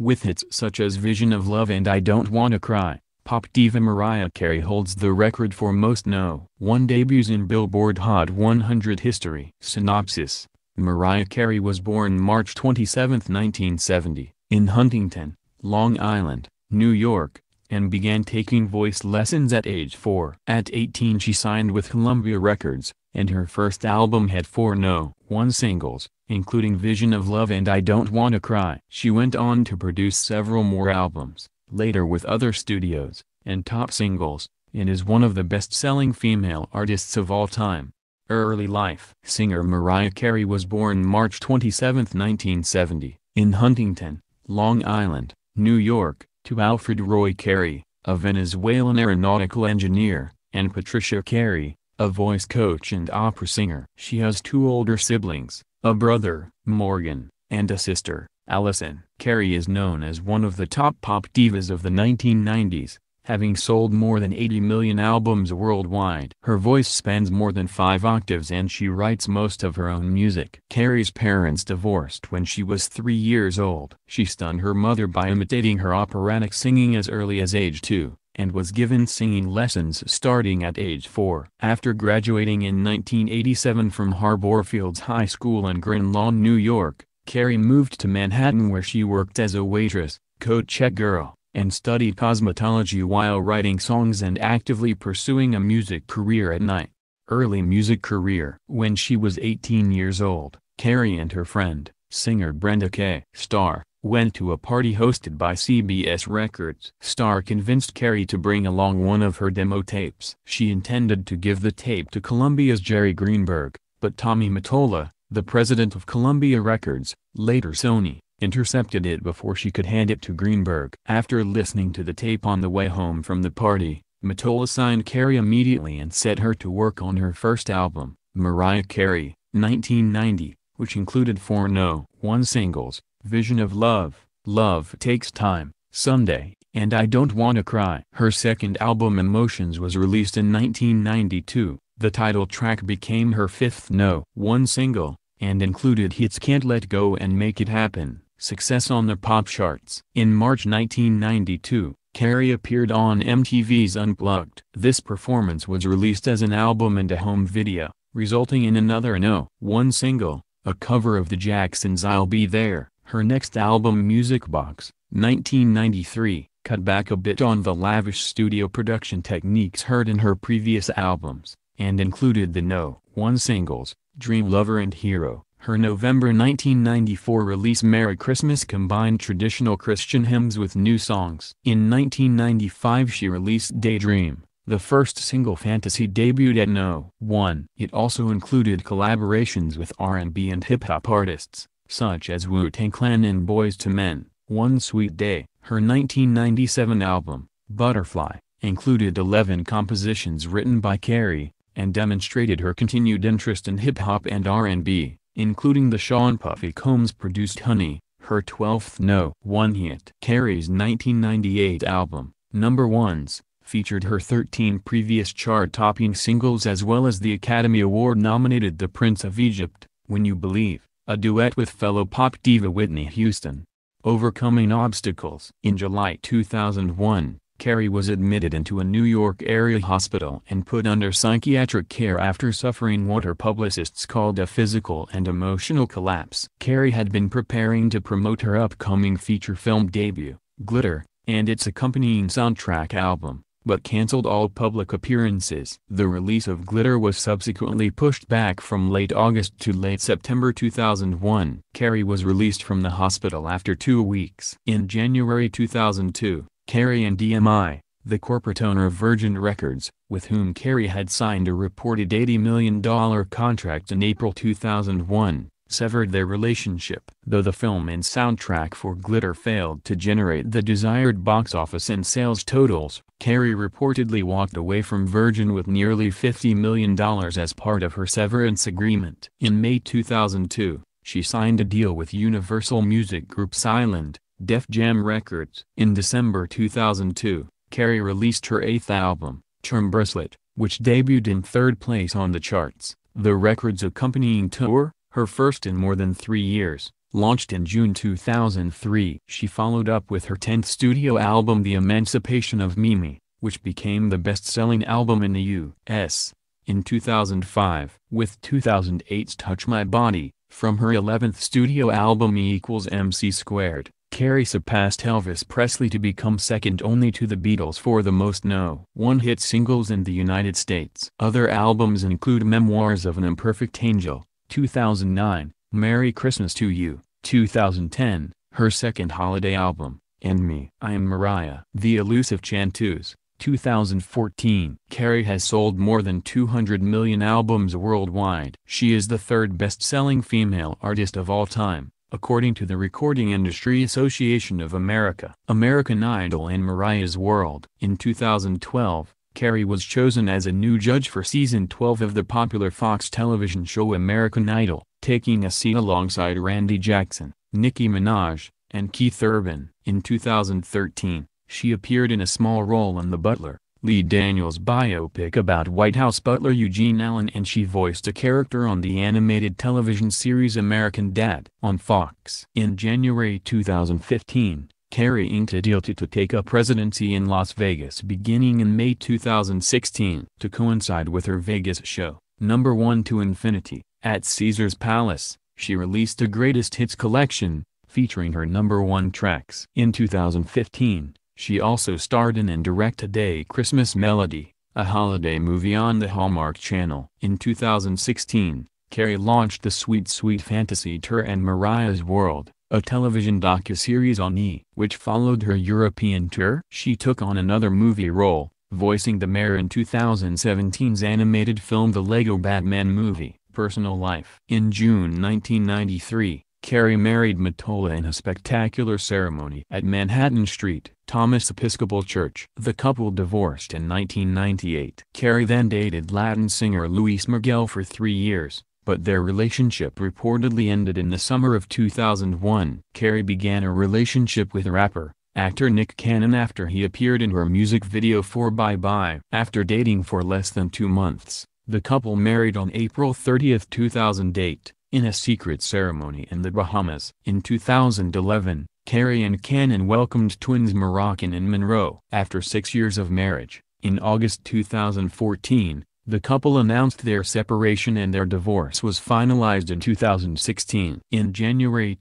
With hits such as Vision of Love and I Don't Wanna Cry, pop diva Mariah Carey holds the record for most No. 1 debuts in Billboard Hot 100 history. Synopsis: Mariah Carey was born March 27, 1970, in Huntington, Long Island, New York, and began taking voice lessons at age 4. At 18 she signed with Columbia Records, and her first album had 4 No. 1 singles, including Vision of Love and I Don't Wanna Cry. She went on to produce several more albums, later with other studios, and top singles, and is one of the best-selling female artists of all time. Early life. Singer Mariah Carey was born March 27, 1970, in Huntington, Long Island, New York, to Alfred Roy Carey, a Venezuelan aeronautical engineer, and Patricia Carey, a voice coach and opera singer. She has 2 older siblings, a brother, Morgan, and a sister, Allison. Carey is known as one of the top pop divas of the 1990s, having sold more than 80 million albums worldwide. Her voice spans more than 5 octaves and she writes most of her own music. Carey's parents divorced when she was 3 years old. She stunned her mother by imitating her operatic singing as early as age 2, and was given singing lessons starting at age 4. After graduating in 1987 from Harborfields High School in Grand Lawn, New York, Carey moved to Manhattan where she worked as a waitress, coat-check girl, and studied cosmetology while writing songs and actively pursuing a music career at night. Early music career. When she was 18 years old, Carey and her friend, singer Brenda K. Starr, went to a party hosted by CBS Records. Starr convinced Carey to bring along one of her demo tapes. She intended to give the tape to Columbia's Jerry Greenberg, but Tommy Mottola, the president of Columbia Records, later Sony, intercepted it before she could hand it to Greenberg. After listening to the tape on the way home from the party, Mottola signed Carey immediately and set her to work on her first album, Mariah Carey, 1990, which included 4 No. 1 singles, Vision of Love, Love Takes Time, Someday, and I Don't Wanna Cry. Her second album Emotions was released in 1992. The title track became her 5th No. 1 single, and included hits Can't Let Go and Make It Happen, success on the pop charts. In March 1992, Carey appeared on MTV's Unplugged. This performance was released as an album and a home video, resulting in another No. 1 single, a cover of the Jacksons' I'll Be There. Her next album Music Box, 1993, cut back a bit on the lavish studio production techniques heard in her previous albums, and included the No. 1 singles, Dream Lover and Hero. Her November 1994 release Merry Christmas combined traditional Christian hymns with new songs. In 1995 she released Daydream, the first single Fantasy debuted at No. 1. It also included collaborations with R&B and hip-hop artists, such as Wu-Tang Clan and Boyz II Men. One Sweet Day. Her 1997 album, Butterfly, included 11 compositions written by Carey, and demonstrated her continued interest in hip-hop and R&B, including the Sean Puffy Combs-produced Honey, her 12th No. 1 hit. Carey's 1998 album, Number Ones, featured her 13 previous chart-topping singles as well as the Academy Award-nominated The Prince of Egypt, When You Believe, a duet with fellow pop diva Whitney Houston. Overcoming obstacles. In July 2001, Carey was admitted into a New York area hospital and put under psychiatric care after suffering what her publicists called a physical and emotional collapse. Carey had been preparing to promote her upcoming feature film debut, Glitter, and its accompanying soundtrack album, but canceled all public appearances. The release of Glitter was subsequently pushed back from late August to late September 2001. Carey was released from the hospital after 2 weeks. In January 2002, Carey and EMI, the corporate owner of Virgin Records, with whom Carey had signed a reported $80 million contract in April 2001, severed their relationship. Though the film and soundtrack for Glitter failed to generate the desired box office and sales totals, Carey reportedly walked away from Virgin with nearly $50 million as part of her severance agreement. In May 2002, she signed a deal with Universal Music Group's Island, Def Jam Records. In December 2002, Carey released her 8th album, Charm Bracelet, which debuted in 3rd place on the charts. The record's accompanying tour, her first in more than 3 years, Launched in June 2003. She followed up with her 10th studio album The Emancipation of Mimi, which became the best-selling album in the U.S. in 2005. With 2008's Touch My Body, from her 11th studio album E=MC², Carey surpassed Elvis Presley to become second only to the Beatles for the most no.1 hit singles in the United States. Other albums include Memoirs of an Imperfect Angel, 2009, Merry Christmas to You, 2010, her second holiday album, and Me. I Am Mariah. The Elusive Chanteuse, 2014. Carey has sold more than 200 million albums worldwide. She is the third best-selling female artist of all time, according to the Recording Industry Association of America. American Idol and Mariah's World. In 2012, Carey was chosen as a new judge for season 12 of the popular Fox television show American Idol, taking a seat alongside Randy Jackson, Nicki Minaj, and Keith Urban. In 2013, she appeared in a small role in The Butler, Lee Daniels' biopic about White House butler Eugene Allen, and she voiced a character on the animated television series American Dad! On Fox. In January 2015, Carey inked a deal to take a presidency in Las Vegas beginning in May 2016. To coincide with her Vegas show, Number 1 to Infinity, at Caesars Palace, she released a greatest hits collection, featuring her number 1 tracks. In 2015, she also starred in and directed A Christmas Melody, a holiday movie on the Hallmark Channel. In 2016, Carey launched the Sweet Sweet Fantasy Tour and Mariah's World, a television docuseries on E! Which followed her European tour. She took on another movie role, voicing the mayor in 2017's animated film The Lego Batman Movie, Personal Life. In June 1993, Carey married Matola in a spectacular ceremony at Manhattan St. Thomas Episcopal Church. The couple divorced in 1998. Carey then dated Latin singer Luis Miguel for 3 years, but their relationship reportedly ended in the summer of 2001. Carey began a relationship with rapper, actor Nick Cannon after he appeared in her music video for Bye Bye. After dating for less than 2 months, the couple married on April 30, 2008, in a secret ceremony in the Bahamas. In 2011, Carey and Cannon welcomed twins Moroccan and Monroe. After 6 years of marriage, in August 2014, the couple announced their separation and their divorce was finalized in 2016. In January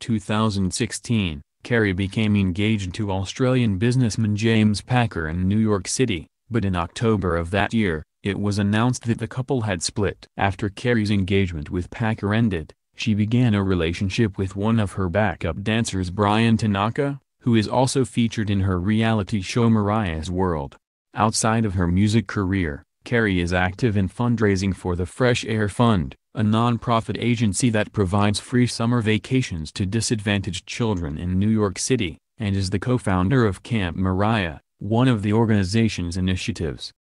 2016, Carey became engaged to Australian businessman James Packer in New York City, but in October of that year, it was announced that the couple had split. After Carey's engagement with Packer ended, she began a relationship with one of her backup dancers, Brian Tanaka, who is also featured in her reality show Mariah's World. Outside of her music career, Carey is active in fundraising for the Fresh Air Fund, a non-profit agency that provides free summer vacations to disadvantaged children in New York City, and is the co-founder of Camp Mariah, one of the organization's initiatives.